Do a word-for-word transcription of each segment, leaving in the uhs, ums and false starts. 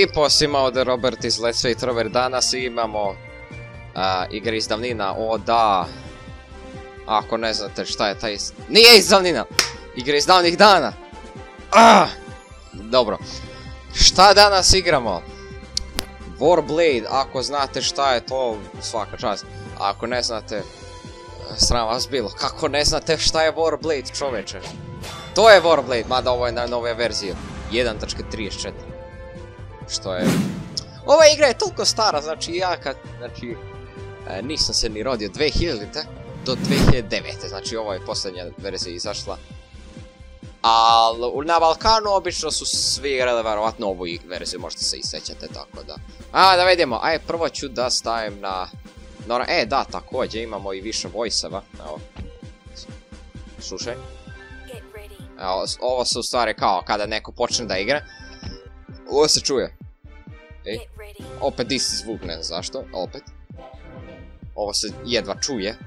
I poslije ovdje Robert iz Let's Play Trover. Danas imamo uh, igre iz davnina. O da. Ako ne znate šta je taj iz... Nije iz davnina! Igre iz davnih dana! Ah! Dobro. Šta danas igramo? Warblade, ako znate šta je to, svaka čast. Ako ne znate, sram vas bilo. Kako ne znate šta je Warblade, čoveče? To je Warblade, mada ovo je na nove verzije. jedan tačka trideset četiri. Što je... Ova igra je toliko stara, znači ja kad... Znači... E, nisam se ni rodio dve hiljadite do dve hiljade devete. Znači ovo je posljednja verzija izašla. Ali na Balkanu obično su svi igrali verovatno ovu verziju, možete se i sećate, tako da... A, da vidimo, aj prvo ću da stavim na... Nora... E, da, također imamo i više voice-eva. Evo. Slušaj. Evo, ovo su u stvari kao kada neko počne da igra. Ovo se čuje. E, opet isti zvuk, ne znam zašto, opet. Ovo se jedva čuje.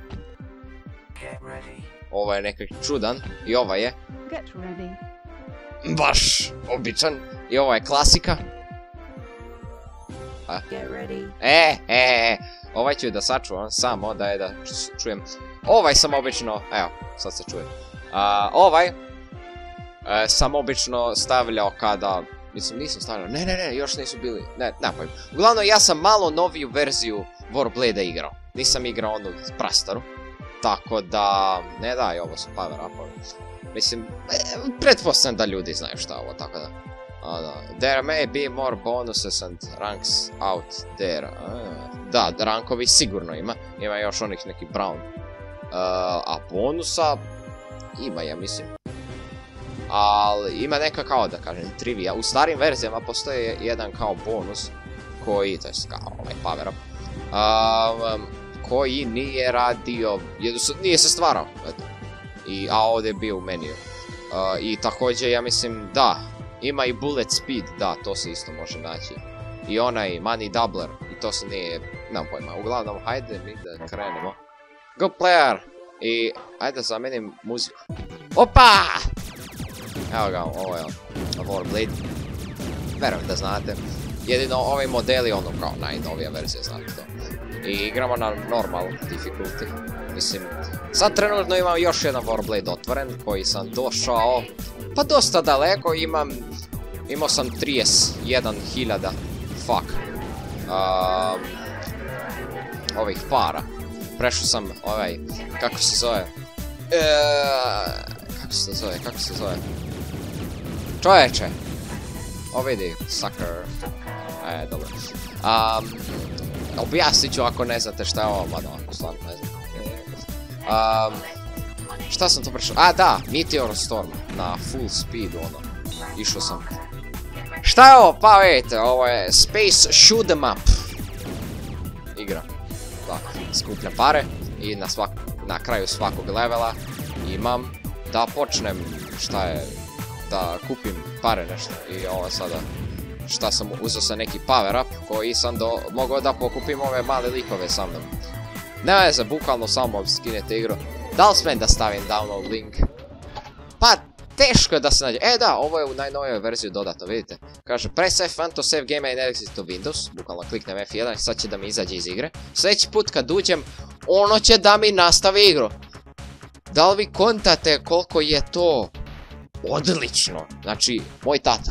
Ovo je nekak čudan i ova je baš običan i ova je klasika. A? E, e, e, ovaj ću da sačuvam samo da je da čujem. Ovaj sam obično, evo, sad se čuje. A, ovaj e, sam obično stavljao kada, mislim nisam stavljao, ne ne ne, još nisu bili, ne, ne pojim. Uglavnom ja sam malo noviju verziju Warblade igrao, nisam igrao onu prastaru. Tako da, ne da, i ovo su power upovi. Mislim, e, pretpostavljam da ljudi znaju šta je ovo, tako da. A, da. There may be more bonuses and ranks out there. A, da, rankovi sigurno ima, ima još onih neki brown. Uh, a bonusa ima, ja mislim. Ali ima neka kao da kažem trivija. U starim verzijama postoji jedan kao bonus koji, to je kao ovaj power up. Um, koji nije radio, nije se stvarao, eto. I, a ovdje je bio u meniju. Uh, I također, ja mislim, da, ima i bullet speed, da, to se isto može naći. I onaj money doubler, i to se nije, nemam pojma. Uglavnom, hajde mi da krenemo. Go player! I, hajde da zamenim muziku. Opa! Evo ga, ovo je Warblade. Verujem da znate. Jedino, ovaj model je ono kao najnovija verzija, znate to. I igramo na normal difficulty. Mislim, sad trenutno imam još jedan Warblade otvoren, koji sam došao, pa dosta daleko, imam, imao sam trideset jedan hiljada, fuck, um, ovih para. Prešao sam ovaj, kako se zove, e, kako se zove, kako se zove, čovječe, o vidi, sucker, e, dobro, um, objasnit ću ako ne znate šta je ovo, mada ako stvarno ne znam. Um, šta sam to prešao? A da, Meteor Storm na full speed ono. Išao sam. Šta je ovo? Pa vidite, ovo je Space Shoot'em Up igra. Da, skuplja pare i na, svak, na kraju svakog levela imam da počnem, šta je, da kupim pare nešto. I ovo sada, šta sam uzeo sa neki power up koji sam do, mogao da pokupim ove male likove sa mnom. Ne veze, bukvalno samo skinete igru. Da li smijem da stavim download link? Pa, teško je da se nađe. E da, ovo je u najnovijoj verziji dodatno, vidite. Kaže, press F one to save game and exit to Windows. Bukvalno kliknem F jedan i sad će da mi izađe iz igre. Sljedeći put kad uđem, ono će da mi nastavi igru. Da li vi kontate koliko je to odlično? Znači, moj tata.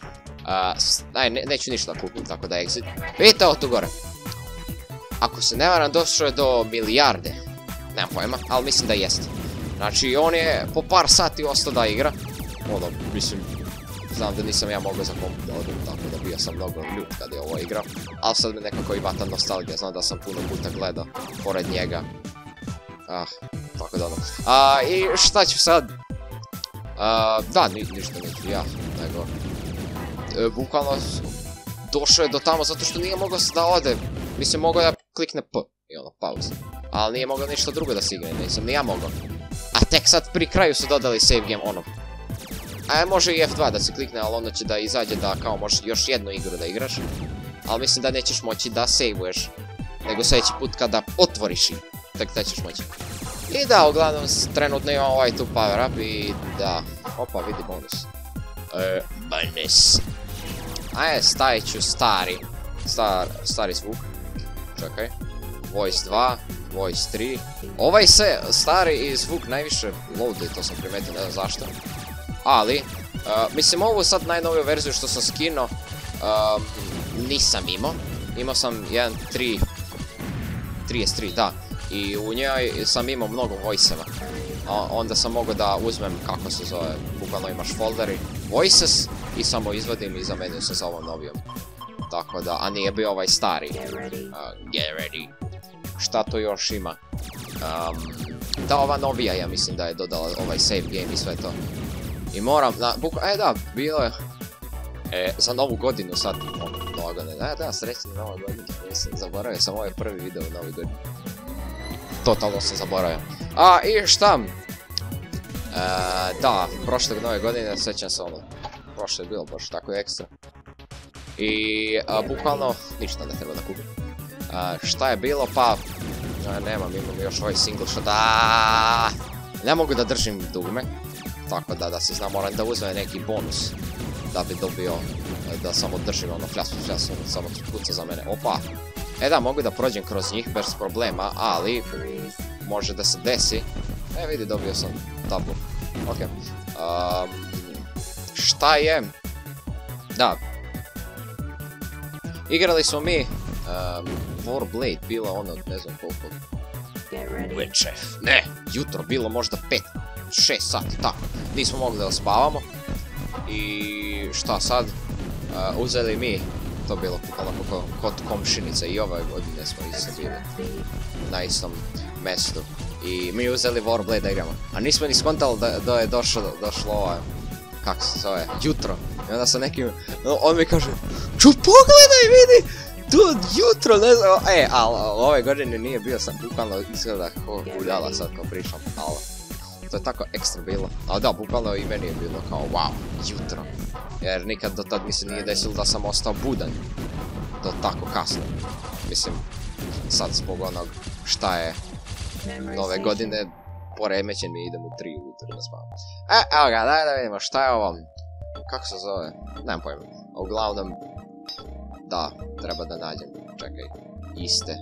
Uh, aj, ne, neću ništa kupiti, tako da exit. Vidite ovo tu gore. Ako se ne varam, došao je do milijarde. Nemam pojma, ali mislim da jeste. Znači, on je po par sati ostao da igra. Ono, mislim, znam da nisam ja mogao za kompu da odim, tako da bio sam mnogo ljut kad je ovo igrao. Ali sad me nekako ima ta nostalgija, znam da sam puno puta gledao pored njega. Ah, tako da ono. A, i šta ću sad? A, da, ni, ništa neću ja, nego... E, bukvalno, došao je do tamo zato što nije mogao da ode. Mislim, mogao da klikne P i ono, pauza. Ali nije mogao ništa drugo da se igra, nisam ni ja mogao. A tek sad pri kraju su dodali save game ono. A može i F dva da se klikne, ali onda će da izađe da kao možeš još jednu igru da igraš. Ali mislim da nećeš moći da saveuješ. Nego sljedeći put kada otvoriš i tek da ćeš moći. I da, uglavnom trenutno imam ovaj tu power up i da... Opa, vidi bonus. E, bonus. Ajde, stavit ću stari. Star, stari zvuk. Čekaj. Voice dva, Voice tri. Ovaj se stari zvuk najviše loaduje, to sam primetio, ne znam zašto. Ali, uh, mislim ovu sad najnoviju verziju što sam skinuo, uh, nisam imao. Imao sam jedan tri, trideset tri, da. I u njoj sam imao mnogo voice-eva. Onda sam mogao da uzmem, kako se zove, bukvalno imaš folderi, voices, i samo izvadim i zamenio se za ovom novijom. Tako da, a nije bio ovaj stari. Uh, get ready. Šta to još ima? Um, da, ova novija, ja mislim da je dodala ovaj save game i sve to. I moram, na, buka, e da, bilo je, e, za novu godinu sad, nova godina, e da, srećna nova godina, mislim, zaboravio sam ovaj prvi video u novoj godini. Totalno sam zaboravio. A, i šta? E, da, prošle nove godine, sjećam se ono, prošle je bilo baš tako ekstra. I, a, bukvalno, ništa ne treba da kupim. A, šta je bilo, pa, a, nemam, imam još ovaj single shot, aaaa, ne mogu da držim dugme, tako da, da se zna, moram da uzmem neki bonus, da bi dobio, da samo držim ono fljasku, fljasku, samo puca za mene, opa. E da, mogu da prođem kroz njih bez problema, ali može da se desi. E vidi, dobio sam tablu. Ok. Um, šta je? Da. Igrali smo mi um, Warblade, bilo ono, ne znam koliko. Uveče. Ne, jutro, bilo možda pet, šest sati, tako. Nismo mogli da spavamo. I šta sad? Uh, uzeli mi, to bilo onako kod komšinice, i ove godine smo isto bili na istom mjestu. I mi uzeli Warblade da igramo. A nismo ni skontali da, da je došlo, došlo ovo, kako se zove, jutro. I onda sa nekim, on mi kaže, ču pogledaj, vidi, tu jutro, ne znam, e, ali ove godine nije bio, sam bukvalno izgleda kao uljala sad kao pričam, ali to je tako ekstra bilo. Ali da, bukvalno i meni je bilo kao, wow, jutro. Jer nikad do tad mi se nije desilo da sam ostao budan do tako kasno. Mislim, sad zbog onog šta je nove godine, poremećen mi, idem u tri ujutro da spavam. E, evo ga, daj da vidimo šta je ovo. Kako se zove? Nemam pojma. Uglavnom, da, treba da nađem, čekaj, iste.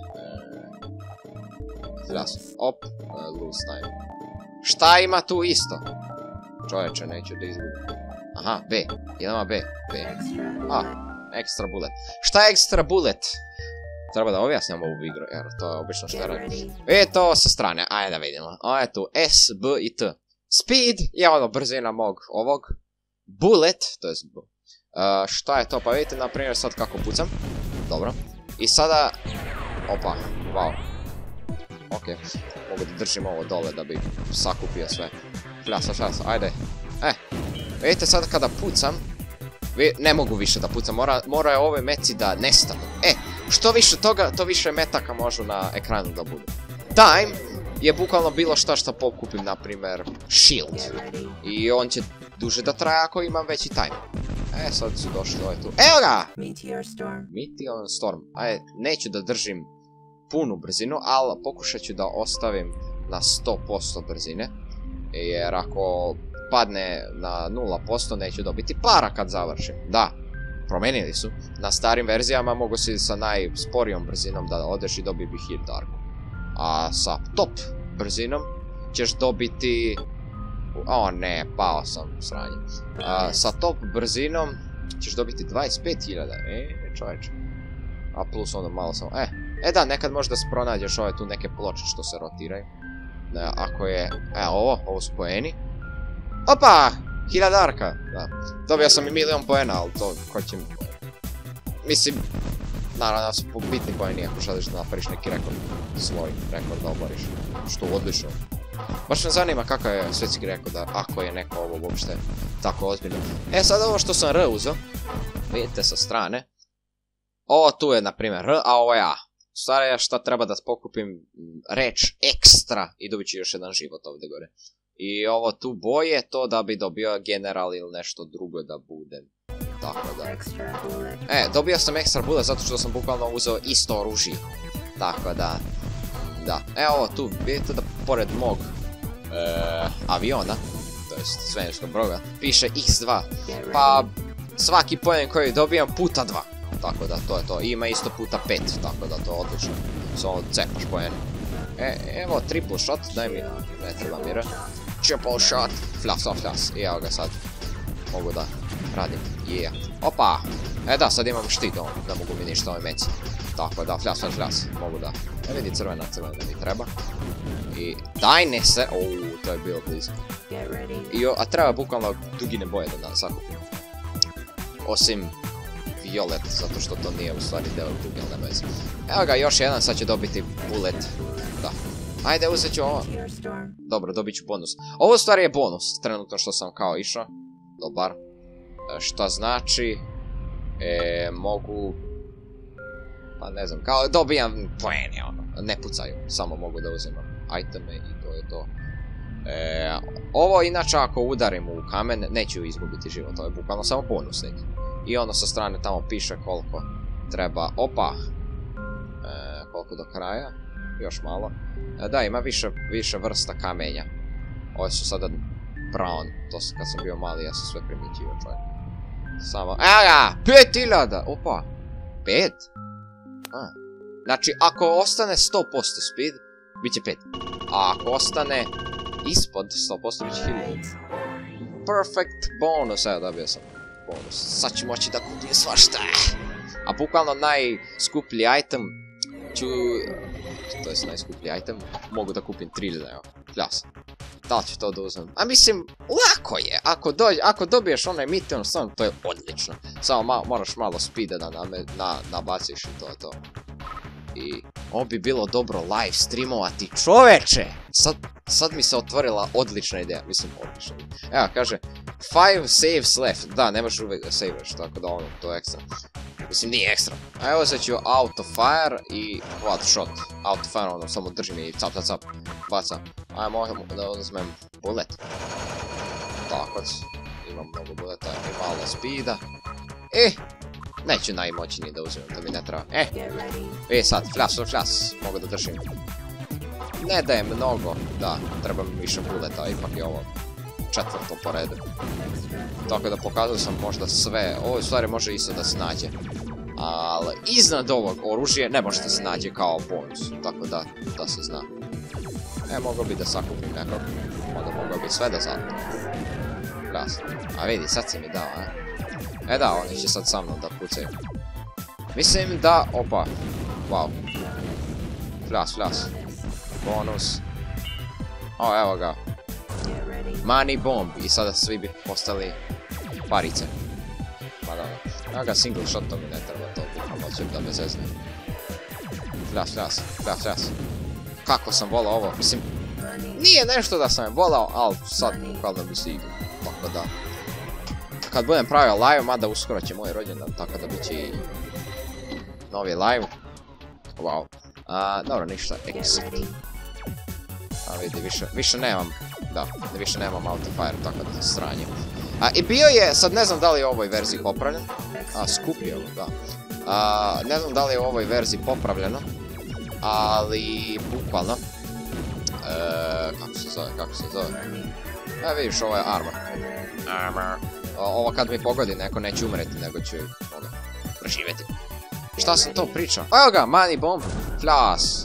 Zdrasu, op, lose time. Šta ima tu isto? Čovječe, neću da izgubim. Aha, B, idemo B, B. A, extra bullet. Šta je extra bullet? Treba da objasnjamo ovu igru, jer to je obično što radim. E, to sa strane, ajde da vidimo. Ovo je tu S, B i T. Speed je ono brzina mog ovog. Bullet, to je B. Uh, šta je to? Pa vidite, na primjer, sad kako pucam. Dobro. I sada... Opa, wow. Ok, mogu da držim ovo dole da bi sakupio sve. Šljasa, šljasa, ajde. E, vidite sad kada pucam, vi, ne mogu više da pucam, mora, moraju ove meci da nestanu. E, što više toga, to više metaka može na ekranu da budu. Time je bukvalno bilo šta što pokupim, na primjer, shield. I on će duže da traje ako imam veći time. E, sad su došli ovaj tu. Evo ga! Meteor Storm. Meteor Storm. Ajde, neću da držim punu brzinu, ali pokušat ću da ostavim na sto posto brzine. Jer ako padne na nula posto neću dobiti para kad završim. Da, promenili su. Na starim verzijama mogu si sa najsporijom brzinom da odeš i dobiti hit darku. A sa top brzinom ćeš dobiti... O ne, pao sam sranje. A, sa top brzinom ćeš dobiti dvadeset pet hiljada. E, čovječe. A plus ono malo sam... E, e da, nekad možda se pronađeš ove tu neke ploče što se rotiraju. Da, ako je... E, ovo, ovo su poeni. Opa! Hiljadarka! Da. Dobio sam i milion poena, ali to hoćem... Mislim... Naravno da su bitni poeni ako želiš da napraviš neki rekord. Svoj rekord da oboriš. Što odlično. Baš me zanima kakav je svjetski rekord, ako je neko ovo uopšte tako ozbiljno. E, sad ovo što sam R uzeo, vidite sa strane. Ovo tu je, na primjer, R, a ovo je A. Stvar je šta treba da pokupim reč ekstra i dobit ću još jedan život ovdje gore. I ovo tu boje to da bi dobio general ili nešto drugo da budem. Tako da. E, dobio sam ekstra bullet zato što sam bukvalno uzeo isto oružje. Tako da. Da. E, ovo tu, vidite da pored mog e, aviona, to jest svemirskog broda, piše X dva. Pa, svaki poen koji dobijam puta dva. Tako da to je to. Ima isto puta pet, tako da to je odlično. Samo cepaš poen. E, evo, triple shot, daj mi, ne treba mira. Triple shot, flas, flas, flas. I evo ga sad. Mogu da radim. Yeah. Opa! E da, sad imam štit, on, da mogu mi ništa ovoj meci. Tako da, flas, flas, flas. Mogu da. E vidi crvena, crvena da mi treba. I daj ne se... Uuu, to je bilo blizu. I, a treba bukvalno dugine boje da sakupim. Osim violet, zato što to nije u stvari deo duge, nema veze. Evo ga, još jedan, sad će dobiti bullet. Da. Ajde, uzet ću ovo. Dobro, dobit ću bonus. Ovo u stvari je bonus, trenutno što sam kao išao. Dobar. Šta znači... E, mogu... Pa ne znam, kao dobijam poene, ono. Ne pucaju, samo mogu da uzimam iteme i to je to. E, ovo inače ako udarim u kamen, neću izgubiti život, to je bukvalno samo bonus neki. I ono sa strane tamo piše koliko treba, opa, e, koliko do kraja, još malo. E, da, ima više, više vrsta kamenja. Ove su sada brown, to su kad sam bio mali, ja sam sve primijetio čovjek. Samo, evo ga, pet hiljada, opa, pet? A. Znači, ako ostane sto posto speed, bit će pet. A ako ostane ispod sto posto, bit će hiljada. Perfect bonus, evo dobio sam bonus. Sad ću moći da kupim svašta. A bukvalno najskuplji item ću... To je najskuplji item. Mogu da kupim tri hiljade, evo. Kljas. Da li ću to da uzmem? A mislim, lako je. Ako, dođe, ako dobiješ onaj Meteor Stone, to je odlično. Samo ma, moraš malo speeda da na, na, nabaciš i to je to. I ovo bi bilo dobro live streamovati. Čoveče! Sad, sad mi se otvorila odlična ideja. Mislim, odlična ideja. Evo, kaže, five saves left. Da, nemaš uvijek da saveš, tako da ono, to je ekstra. Mislim, nije ekstra. A evo sad ću auto fire i quad shot. Auto fire, ono, samo držim i cap, cap, cap. Baca. Ajmo da uzmem bullet. Tako, imam mnogo bulleta i malo speeda. E! Neću najmoćniji da uzmem, to mi ne treba. E! E sad, flas, flas, mogu da držim. Ne daje mnogo, da, treba mi više bulleta, ipak je ovo četvrto po redu. Tako da pokazao sam možda sve, ovo u stvari može isto da se nađe. Ali iznad ovog oružje ne može da se nađe kao bonus, tako da, da se zna. E, mogo bi da sakupim nekog, onda mogo bi sve da zatim. Flas. A vidi, sad si mi dao, a? E da, oni će sad sa mnom da pucaju. Mislim da... Opa. Wow. Flas, flas. Bonus. O, evo ga. Money bomb. I sada svi bi postali parice. Pa da, evo ga, single shot, to mi ne treba, to bi hoćem da me zezne. Flas, flas, flas, flas. Kako sam volao ovo, mislim... Nije nešto da sam je volao, ali sad bukvalno bi se igrao. Tako da... Kad budem pravio live, mada uskoro će moj rođendan, tako da bit će i novi live. Wow. A, dobro, ništa, exit. A vidi, više, više nemam, da, više nemam autofire, tako da se sranje. A, i bio je, sad ne znam da li je u ovoj verziji popravljen. A, skupio, da. A, ne znam da li je u ovoj verziji popravljeno. Ali, bukvalno. E, kako se zove, kako se zove? E, vidiš, ovo je armor. Armor. Ovo kad mi pogodi, neko neće umreti, nego ću ovoga, preživjeti. Šta sam to pričao? Evo ga, money bomb, flas.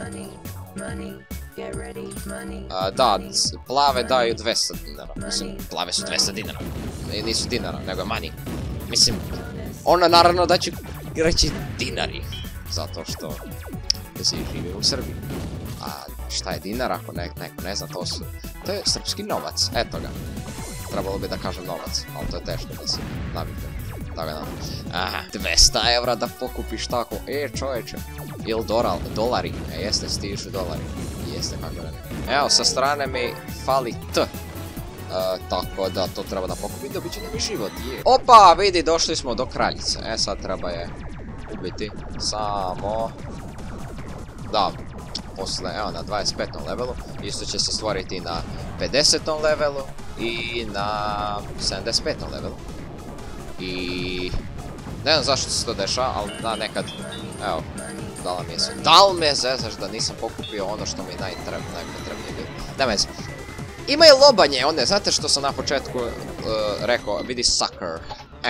A, da, plave daju dvesta dinara. Mislim, plave su dvesta dinara. Nisu dinara, nego je money. Mislim, ono naravno da ću reći dinari. Zato što se živi u Srbiji. A šta je dinar, ako ne, neko ne zna, to su... To je srpski novac, eto ga. Trebalo bi da kažem novac, ali to je teško da se navikne. Tako da, aha, dvesta evra da pokupiš tako, e čoveče. Ili dolari, e jeste, stižu dolari. Jeste, kako ne. Evo, sa strane mi fali T. E, tako da to treba da pokupim, dobit će novi život, je. Opa, vidi, došli smo do kraljice. E, sad treba je ubiti. Samo... Da, posle, evo, na dvadeset petom levelu. Isto će se stvoriti na pedesetom levelu. I na sedamdeset petom levelu. I... Ne znam zašto se to dešava, ali da, nekad... Evo, dala mi je sve. Da li me zezaš da nisam pokupio ono što mi najpotrebnije bilo? Da me zezaš. Ima i lobanje, one, znate što sam na početku uh, rekao, vidi sucker. E,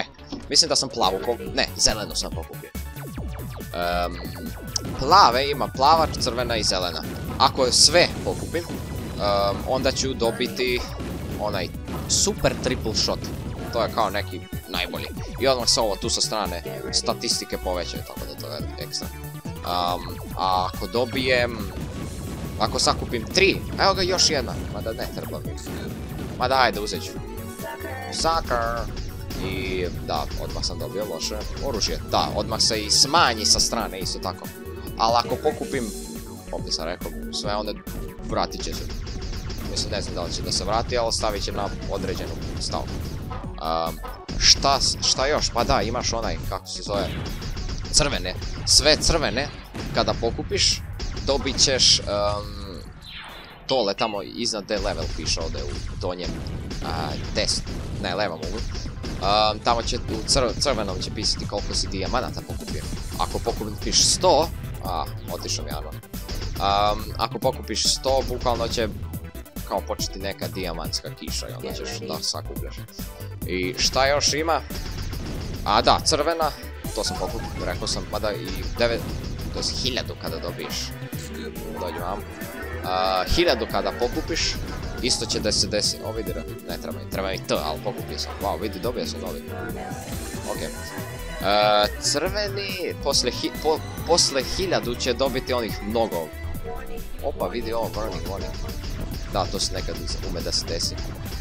Mislim da sam plavu pokupio. Ne, zelenu sam pokupio. Um, plave ima plava, crvena i zelena. Ako sve pokupim, um, onda ću dobiti onaj super triple shot. To je kao neki najbolji. I odmah se ovo tu sa strane statistike povećaju, tako da to je ekstra. Um, a ako dobijem... Ako sakupim tri, evo ga još jedna. Mada ne treba mi. Mada ajde, uzet ću. Sucker! I da, odmah sam dobio loše oružje. Da, odmah se i smanji sa strane, isto tako. Ali ako pokupim, opet sam rekao, sve onda vratit će se. Mislim, ne znam da li će da se vrati, ali stavit će na određenu stavku. Um, šta, šta još? Pa da, imaš onaj, kako se zove, crvene. Sve crvene, kada pokupiš, dobit ćeš um, tole tamo iznad D level piše ovdje u donjem uh, test, ne levom uglu. Um, tamo će, u cr crvenom će pisati koliko si dijamanata pokupio. Ako pokupiš sto, a, otišao mi Arno. Um, ako pokupiš sto, bukvalno će kao početi neka dijamantska kiša i onda ćeš da sakupljaš. I šta još ima? A da, crvena, to sam pokupio, rekao sam, mada i devet, to je hiljadu kada dobiješ. Dođi vam. Uh, hiljadu kada pokupiš, isto će da se desi, o vidi, ne treba mi, treba mi T, ali pokupio sam, wow, vidi, dobio sam novi. Ok. Uh, crveni, posle, hi, po, posle hiljadu će dobiti onih mnogo. Opa, vidi ovo, burning warning. Da, to se nekad ume da se desi.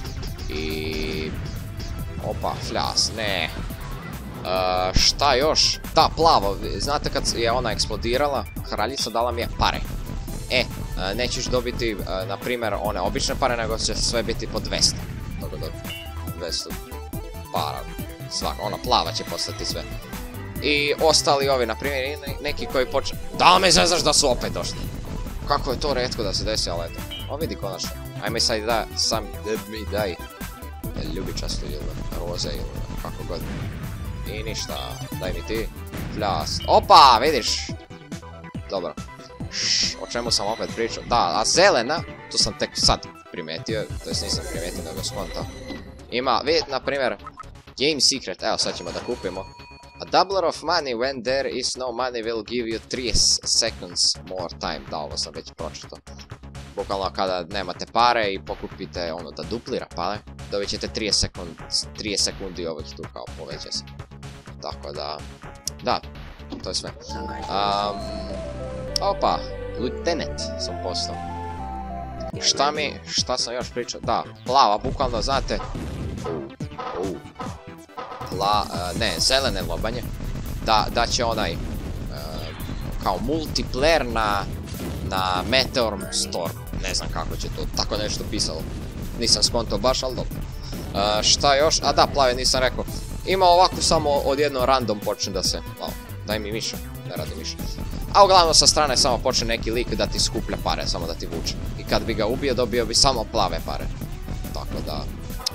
I... Opa, fljas, ne. Uh, šta još? Da, plavo, znate kad je ona eksplodirala, kraljica dala mi je pare. E, uh, nećeš dobiti, uh, na primjer, one obične pare, nego će sve biti po dvesta. Tako da, dvesta para, svaka, ona plava će postati sve. I ostali ovi, na primjer, neki koji počne... Da me zezaš da su opet došli. Kako je to retko da se desi, ali eto. O, vidi konačno. Ajme sad da, sam, mi daj. Ljubičasto ili roze ili kako god. I ništa, daj mi ti. Pljas. Opa, vidiš. Dobro. Šš, o čemu sam opet pričao? Da, a zelena, to sam tek sad primetio, to jest nisam primetio nego skonto. Ima, vidite, na primjer, Game Secret, evo sad ćemo da kupimo. A doubler of money when there is no money will give you three seconds more time. Da, ovo sam već pročito. Bukvalno kada nemate pare i pokupite ono da duplira pare, dobit ćete trideset sekundi ovih tu kao poveća se. Tako da, da, to je sve. Um, opa, lieutenant sam postao. Šta mi, šta sam još pričao? Da, plava, bukvalno, znate, uh, uh, pla, uh, ne, zelene lobanje, da, da će onaj, uh, kao multiplayer na, na Meteor Storm, ne znam kako će to, tako nešto pisalo, nisam skontao baš, ali dobro. Uh, šta još? A da, plave nisam rekao, ima ovako samo odjedno random počne da se, wow, daj mi miša, ne radi miša. A uglavnom sa strane samo počne neki lik da ti skuplja pare, samo da ti vuče. I kad bi ga ubio, dobio bi samo plave pare. Tako da...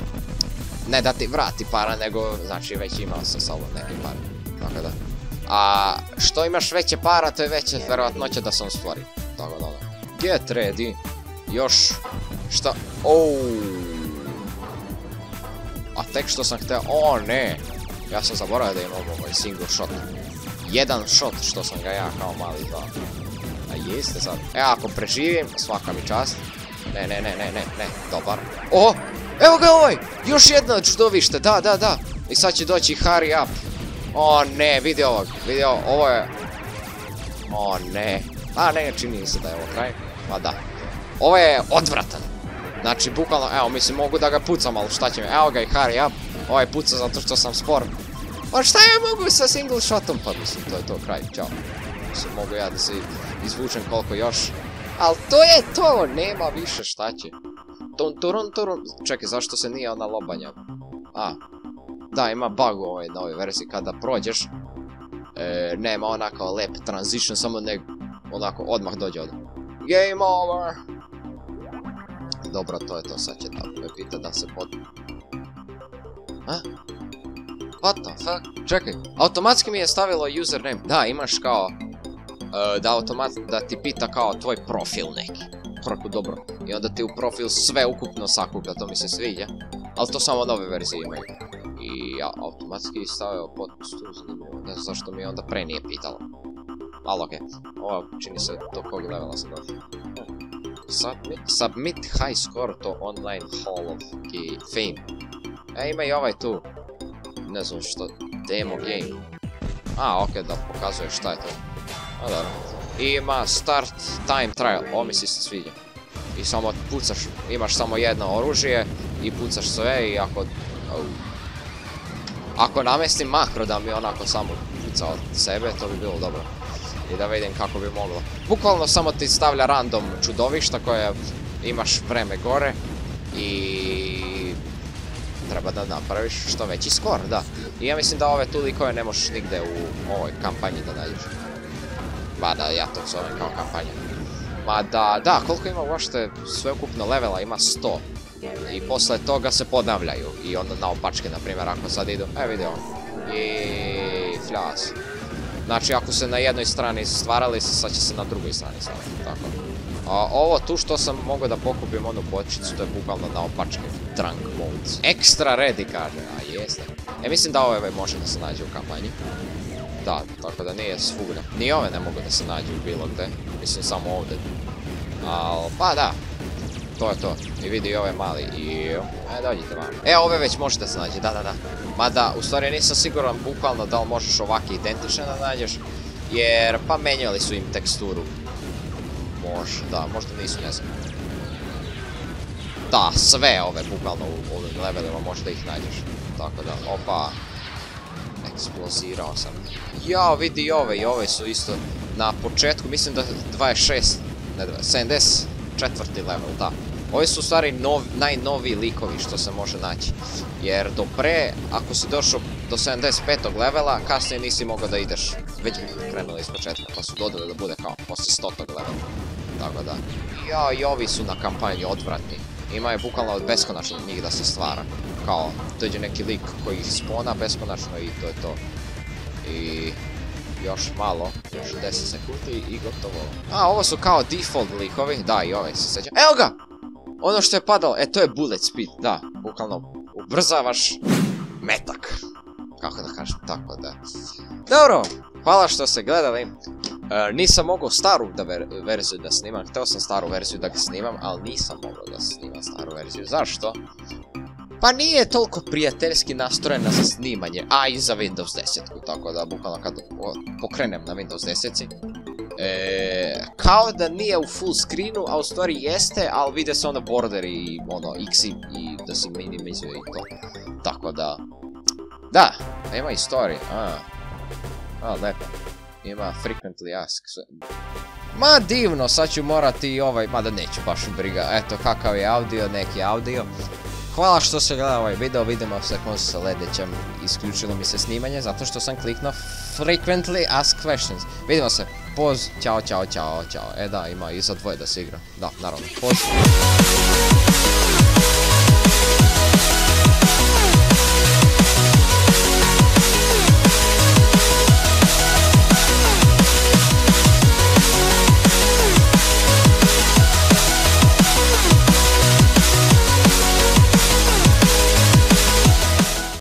Ne da ti vrati para, nego, znači, već imao sa sobom neke pare. Tako da... A što imaš veće para, to je veće verovatnoća da se on stvori. Tako da ono... Get ready. Još... Šta... Ouuu... A tek što sam htio... O ne! Ja sam zaboravio da imam ovaj single shot. Jedan shot što sam ga ja kao mali dao. A jeste sad. E, ako preživim, svaka mi čast. Ne, ne, ne, ne, ne, ne, dobar. O, evo ga ovaj! Još jedno čudovište, da, da, da. I sad će doći hurry up. O ne, vidi ovog, vidi ovo, ovo je... O ne. A ne, čini se da je ovo kraj. Pa da. Ovo je odvratan. Znači, bukvalno, evo, mislim, mogu da ga pucam, ali šta će mi, evo ga i hurry up. Ovaj puca zato što sam spor. Pa šta ja mogu sa single shotom? Pa mislim, to je to, kraj, čao. Mislim, mogu ja da se izvučem koliko još. Ali to je to, nema više, šta će. Tun, turun, turun. Čekaj, zašto se nije ona lobanja? A, da, ima bug u ovoj novoj verziji, kada prođeš, e, nema onako lep transition, samo ne, onako, odmah dođe od... Game over! Dobro, to je to, sad će da me pita da se pod... A? What the fuck? Čekaj, automatski mi je stavilo username. Da, imaš kao... Uh, da automat, da ti pita kao tvoj profil neki. Prako dobro. I onda ti u profil sve ukupno sakuplja, to mi se sviđa. Ali to samo nove verzije imaju. I ja automatski stavio potpis tu, zanimljivo. Ne znam zašto mi je onda pre nije pitalo. Ali okej, ovo čini se do kog levela sam došao. Submit, submit high score to online hall of fame. E, ima i ovaj tu. Ne znam što, demo game. A, okej, da pokazuje šta je to. A, dobro. I ima start time trial, ovo mi se isto sviđa. I samo pucaš, imaš samo jedno oružje i pucaš sve i ako... Oh. Ako namestim makro da mi onako samo puca od sebe, to bi bilo dobro. I da vidim kako bi moglo. Bukvalno samo ti stavlja random čudovišta koje imaš vreme gore i... treba da napraviš što veći skor, da. I ja mislim da ove tu likove ne možeš nigde u ovoj kampanji da nađeš. Mada ja to zovem kao kampanja. Mada, da, koliko ima uopšte sveukupno levela, ima sto. I posle toga se ponavljaju. I onda naopačke, na primjer, ako sad idu, e vidi ovo. I flas. Znači, ako se na jednoj strani stvarali, sad će se na drugoj strani stvarati, tako. A ovo tu što sam mogao da pokupim onu bočicu, to je bukvalno naopačke. Drunk modes. Extra ready kaže, a jeste. E, mislim da ove može da se nađe u kampanji. Da, tako da nije svugdje. Ni ove ne mogu da se nađu bilo gde. Mislim samo ovdje. Al, pa da. To je to. I vidi ove mali. I... E, dođite vam. E, ove već može da se nađe, da, da, da. Mada, u stvari nisam siguran bukvalno da li možeš ovake identične da nađeš. Jer, pa menjali su im teksturu. Možda, možda nisu, ne znam. Da, sve ove bukvalno u ovim levelima možda ih nađeš. Tako da, opa. Eksplozirao sam. Jao, vidi i ove, i ove su isto na početku, mislim da dvadeset šest, ne sedamdeset četvrti level, da. Ovi su u stvari nov, najnoviji likovi što se može naći. Jer do pre, ako si došao do sedamdeset petog levela, kasnije nisi mogao da ideš. Već bi krenuli iz početka, pa su dodali da bude kao posle stotog levela. Tako da. Jao, i ovi su na kampanji odvratni. Ima je bukvalno beskonačno njih da se stvara. Kao, dođe neki lik koji ih spona beskonačno i to je to. I... još malo, još deset sekundi i gotovo. A, ovo su kao default likovi, da, i ovaj se sjeća. Evo ga! Ono što je padalo, e, to je bullet speed, da, bukvalno ubrzavaš metak. Kako da kažem, tako da. Dobro, hvala što ste gledali. Uh, nisam mogao staru da ver verziju da snimam, hteo sam staru verziju da ga snimam, ali nisam mogao da snimam staru verziju. Zašto? Pa nije toliko prijateljski nastrojena za snimanje, a i za Windows deset, tako da bukvalno kad pokrenem na Windows deset, e, kao da nije u full screenu, a u stvari jeste, ali vide se onda border i ono, X i, i da se minimizuje i to. Tako da, da, ima i story, a, a, lepo. Ima frequently ask. Ma divno, sad ću morati i ovaj, mada neću baš briga, eto kakav je audio, neki audio. Hvala što ste gledali ovaj video, vidimo se kako sa sledećem, isključilo mi se snimanje zato što sam kliknuo frequently ask questions. Vidimo se, poz, ćao, ćao, ćao, ćao, e da, ima i za dvoje da se igra, da, naravno, poz.